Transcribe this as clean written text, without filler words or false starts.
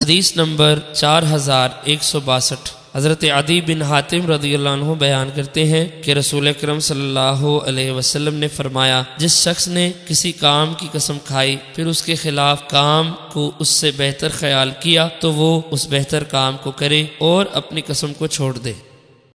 हदीस नंबर 4162। हज़रत अदी बिन हातिम रज़ियल्लाहु अन्हु बयान करते हैं कि रसूल अकरम सल्लल्लाहु अलैहि वसल्लम ने फरमाया, जिस शख्स ने किसी काम की कसम खाई फिर उसके खिलाफ काम को उससे बेहतर ख्याल किया तो वो उस बेहतर काम को करे और अपनी कसम को छोड़ दे।